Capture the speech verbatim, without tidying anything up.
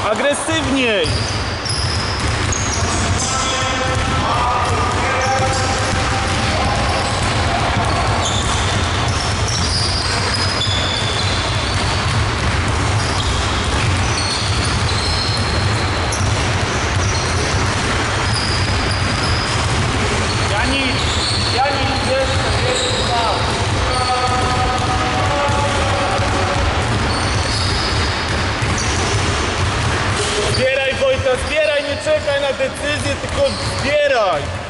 Agresywniej! Janik! Janik, jeszcze, jeszcze tam! Zbieraj, Wojta, zbieraj, nie czekaj na decyzję, tylko zbieraj!